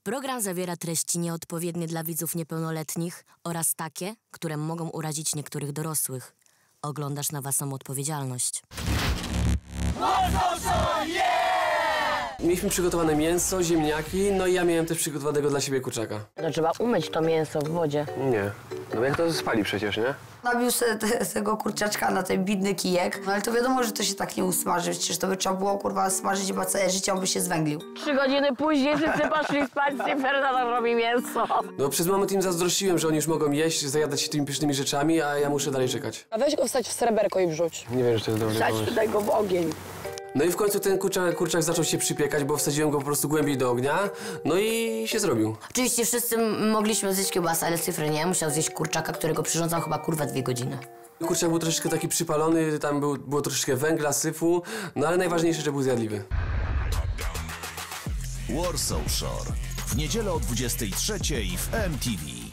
Program zawiera treści nieodpowiednie dla widzów niepełnoletnich oraz takie, które mogą urazić niektórych dorosłych. Oglądasz na własną odpowiedzialność. Mieliśmy przygotowane mięso, ziemniaki, no i ja miałem też przygotowanego dla siebie kurczaka. No trzeba umyć to mięso w wodzie. Nie, no bo jak to spali przecież, nie? Nabił sobie tego kurczaczka na ten bidny kijek, no ale to wiadomo, że to się tak nie usmaży, przecież to by trzeba było, kurwa, smażyć, chyba całe życie on by się zwęglił. 3 godziny później wszyscy poszli spać, Fernanda robi mięso. No przez moment im zazdrościłem, że oni już mogą jeść, zajadać się tymi pysznymi rzeczami, a ja muszę dalej czekać. A weź go wstać w sreberko i wrzuć. Nie wiem, że to jest dobry pomysł. Wstać go w ogień. No i w końcu ten kurczak zaczął się przypiekać, bo wsadziłem go po prostu głębiej do ognia, no i się zrobił. Oczywiście wszyscy mogliśmy zjeść kiełbasę, ale Cyfry nie. Musiał zjeść kurczaka, którego przyrządzał chyba kurwa 2 godziny. Kurczak był troszeczkę taki przypalony, tam było troszeczkę węgla, syfu, no ale najważniejsze, że był zjadliwy. Warsaw Shore. W niedzielę o 23:00 w MTV.